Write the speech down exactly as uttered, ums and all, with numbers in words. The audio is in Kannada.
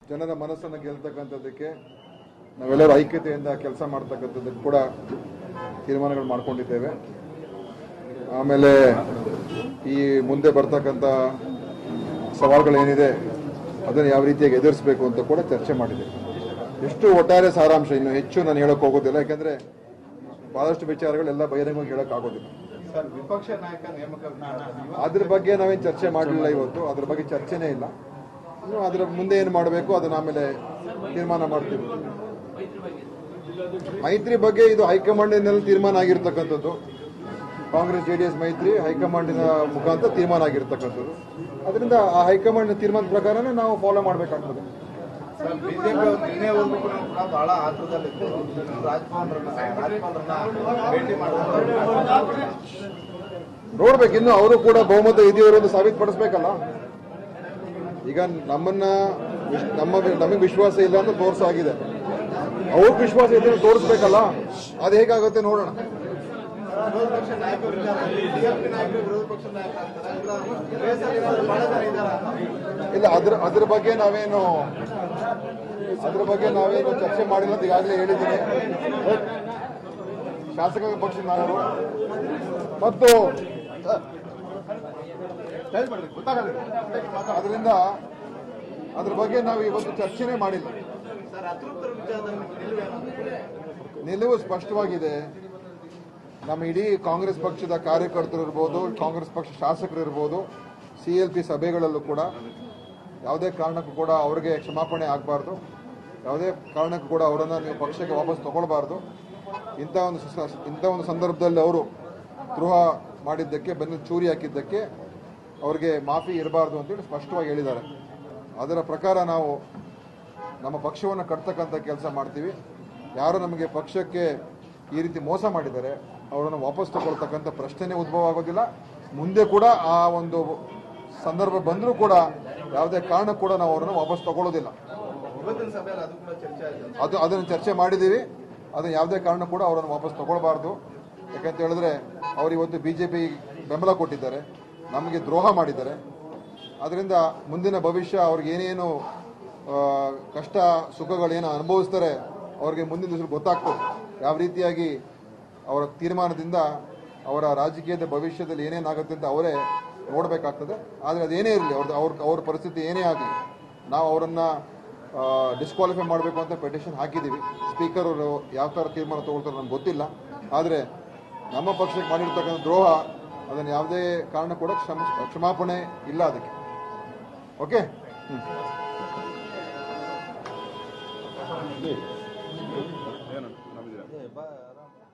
ಜನರ ಮನಸ್ಸನ್ನು ಗೆಲ್ತಕ್ಕಂಥದ್ದಕ್ಕೆ ನಾವೆಲ್ಲರೂ ಐಕ್ಯತೆಯಿಂದ ಕೆಲಸ ಮಾಡ್ತಕ್ಕಂಥದ್ದಕ್ಕೆ ಕೂಡ ತೀರ್ಮಾನಗಳು ಮಾಡ್ಕೊಂಡಿದ್ದೇವೆ. ಆಮೇಲೆ ಈ ಮುಂದೆ ಬರ್ತಕ್ಕಂಥ ಸವಾಲುಗಳೇನಿದೆ ಅದನ್ನು ಯಾವ ರೀತಿಯಾಗಿ ಎದುರಿಸಬೇಕು ಅಂತ ಕೂಡ ಚರ್ಚೆ ಮಾಡಿದ್ದೇವೆ. ಎಷ್ಟು ಒಟ್ಟಾರೆ ಸಾರಾಂಶ ಇನ್ನು ಹೆಚ್ಚು ನಾನು ಹೇಳಕ್ ಹೋಗೋದಿಲ್ಲ, ಯಾಕಂದ್ರೆ ಬಹಳಷ್ಟು ವಿಚಾರಗಳೆಲ್ಲ ಬಹಿರಂಗವಾಗಿ ಹೇಳಕ್ ಆಗೋದಿಲ್ಲ. ವಿಪಕ್ಷ ನಾಯಕ ನೇಮಕ ಅದ್ರ ಬಗ್ಗೆ ನಾವೇನು ಚರ್ಚೆ ಮಾಡಲಿಲ್ಲ ಇವತ್ತು, ಅದ್ರ ಬಗ್ಗೆ ಚರ್ಚೆನೇ ಇಲ್ಲ. ಇನ್ನು ಅದರ ಮುಂದೆ ಏನು ಮಾಡಬೇಕು ಅದನ್ನ ಆಮೇಲೆ ತೀರ್ಮಾನ ಮಾಡ್ತೀವಿ. ಮೈತ್ರಿ ಬಗ್ಗೆ ಇದು ಹೈಕಮಾಂಡಿನಲ್ಲಿ ತೀರ್ಮಾನ ಆಗಿರ್ತಕ್ಕಂಥದ್ದು. ಕಾಂಗ್ರೆಸ್ ಜೆಡಿಎಸ್ ಮೈತ್ರಿ ಹೈಕಮಾಂಡಿನ ಮುಖಾಂತರ ತೀರ್ಮಾನ ಆಗಿರ್ತಕ್ಕಂಥದ್ದು. ಅದರಿಂದ ಆ ಹೈಕಮಾಂಡ್ ತೀರ್ಮಾನದ ಪ್ರಕಾರನೇ ನಾವು ಫಾಲೋ ಮಾಡಬೇಕಾಗ್ತದೆ. ಬಿಜೆಪಿ ನಿನ್ನೆವರೆಗೂ ಕೂಡ ಬಹಳ ಆತುರದಲ್ಲಿತ್ತು. ರಾಜ್ಯಪಾಲರನ್ನ ಭೇಟಿ ಮಾಡುವ ನೋಡ್ಬೇಕು, ಇನ್ನು ಅವರು ಕೂಡ ಬಹುಮತ ಇದೆಯವರು ಅಂತ ಸಾಬೀತುಪಡಿಸ್ಬೇಕಲ್ಲ. ಈಗ ನಮ್ಮನ್ನ ನಮ್ಮ ನಮಗೆ ವಿಶ್ವಾಸ ಇಲ್ಲ ಅಂತ ತೋರಿಸಾಗಿದೆ, ಅವ್ರಿಗೆ ವಿಶ್ವಾಸ ಇದೆ ಅಂತ ತೋರಿಸ್ಬೇಕಲ್ಲ. ಅದು ಹೇಗಾಗುತ್ತೆ ನೋಡೋಣ. ವಿರೋಧ ಪಕ್ಷ ನಾಯಕರು ಬಿಜೆಪಿ ನಾಯಕರು ವಿರೋಧ ಪಕ್ಷ ನಾಯಕರು ಇಲ್ಲ, ಅದ್ರ ಅದ್ರ ಬಗ್ಗೆ ನಾವೇನು ಅದ್ರ ಬಗ್ಗೆ ನಾವೇನು ಚರ್ಚೆ ಮಾಡಿಲ್ಲ ಅಂತ ಈಗಾಗಲೇ ಹೇಳಿದ್ದೀನಿ. ಶಾಸಕ ಪಕ್ಷದ ನಾಯಕರು ಮತ್ತು ಅದರಿಂದ ಅದ್ರ ಬಗ್ಗೆ ನಾವು ಇವತ್ತು ಚರ್ಚೆನೇ ಮಾಡಿಲ್ಲ. ನಿಲುವು ಸ್ಪಷ್ಟವಾಗಿದೆ. ನಮ್ಮ ಇಡೀ ಕಾಂಗ್ರೆಸ್ ಪಕ್ಷದ ಕಾರ್ಯಕರ್ತರು ಇರ್ಬೋದು, ಕಾಂಗ್ರೆಸ್ ಪಕ್ಷ ಶಾಸಕರು ಇರ್ಬೋದು, ಸಿ ಎಲ್ ಪಿ ಸಭೆಗಳಲ್ಲೂ ಕೂಡ ಯಾವುದೇ ಕಾರಣಕ್ಕೂ ಕೂಡ ಅವರಿಗೆ ಕ್ಷಮಾಪಣೆ ಆಗಬಾರ್ದು, ಯಾವುದೇ ಕಾರಣಕ್ಕೂ ಕೂಡ ಅವರನ್ನು ನೀವು ಪಕ್ಷಕ್ಕೆ ವಾಪಸ್ ತಗೊಳ್ಬಾರ್ದು. ಇಂಥ ಒಂದು ಇಂಥ ಒಂದು ಸಂದರ್ಭದಲ್ಲಿ ಅವರು ದ್ರೋಹ ಮಾಡಿದ್ದಕ್ಕೆ, ಬೆನ್ನು ಚೂರಿ ಹಾಕಿದ್ದಕ್ಕೆ ಅವರಿಗೆ ಮಾಫಿ ಇರಬಾರ್ದು ಅಂತೇಳಿ ಸ್ಪಷ್ಟವಾಗಿ ಹೇಳಿದ್ದಾರೆ. ಅದರ ಪ್ರಕಾರ ನಾವು ನಮ್ಮ ಪಕ್ಷವನ್ನು ಕಟ್ತಕ್ಕಂಥ ಕೆಲಸ ಮಾಡ್ತೀವಿ. ಯಾರು ನಮಗೆ ಪಕ್ಷಕ್ಕೆ ಈ ರೀತಿ ಮೋಸ ಮಾಡಿದ್ದಾರೆ ಅವರನ್ನು ವಾಪಸ್ ತಗೊಳ್ತಕ್ಕಂಥ ಪ್ರಶ್ನೆನೇ ಉದ್ಭವ ಆಗೋದಿಲ್ಲ. ಮುಂದೆ ಕೂಡ ಆ ಒಂದು ಸಂದರ್ಭ ಬಂದರೂ ಕೂಡ ಯಾವುದೇ ಕಾರಣ ಕೂಡ ನಾವು ಅವರನ್ನು ವಾಪಸ್ ತಗೊಳ್ಳೋದಿಲ್ಲ. ಅದು ಅದನ್ನು ಚರ್ಚೆ ಮಾಡಿದ್ದೀವಿ. ಅದನ್ನು ಯಾವುದೇ ಕಾರಣ ಕೂಡ ಅವರನ್ನು ವಾಪಸ್ ತಗೊಳ್ಬಾರ್ದು. ಯಾಕಂತ ಹೇಳಿದ್ರೆ ಅವರು ಇವತ್ತು ಬಿಜೆಪಿ ಬೆಂಬಲ ಕೊಟ್ಟಿದ್ದಾರೆ, ನಮಗೆ ದ್ರೋಹ ಮಾಡಿದ್ದಾರೆ. ಅದರಿಂದ ಮುಂದಿನ ಭವಿಷ್ಯ ಅವ್ರಿಗೆ ಏನೇನು ಕಷ್ಟ ಸುಖಗಳೇನು ಅನುಭವಿಸ್ತಾರೆ ಅವ್ರಿಗೆ ಮುಂದಿನ ದಿವಸ ಗೊತ್ತಾಗ್ತದೆ. ಯಾವ ರೀತಿಯಾಗಿ ಅವರ ತೀರ್ಮಾನದಿಂದ ಅವರ ರಾಜಕೀಯದ ಭವಿಷ್ಯದಲ್ಲಿ ಏನೇನಾಗುತ್ತೆ ಅಂತ ಅವರೇ ನೋಡಬೇಕಾಗ್ತದೆ. ಆದರೆ ಅದೇನೇ ಇರಲಿ, ಅವ್ರದ್ದು ಅವ್ರ ಅವ್ರ ಪರಿಸ್ಥಿತಿ ಏನೇ ಆಗಲಿ, ನಾವು ಅವರನ್ನು ಡಿಸ್ಕ್ವಾಲಿಫೈ ಮಾಡಬೇಕು ಅಂತ ಪೆಟಿಷನ್ ಹಾಕಿದ್ದೀವಿ. ಸ್ಪೀಕರ್ ಅವರು ಯಾವ ಥರ ತೀರ್ಮಾನ ತಗೊಳ್ತಾರೆ ನಮ್ಗೆ ಗೊತ್ತಿಲ್ಲ. ಆದರೆ ನಮ್ಮ ಪಕ್ಷಕ್ಕೆ ಮಾಡಿರ್ತಕ್ಕಂಥ ದ್ರೋಹ ಅದನ್ನು ಯಾವುದೇ ಕಾರಣ ಕೂಡ ಕ್ಷಮ ಕ್ಷಮಾಪಣೆ ಇಲ್ಲ ಅದಕ್ಕೆ. ಓಕೆ, ಹ್ಞೂ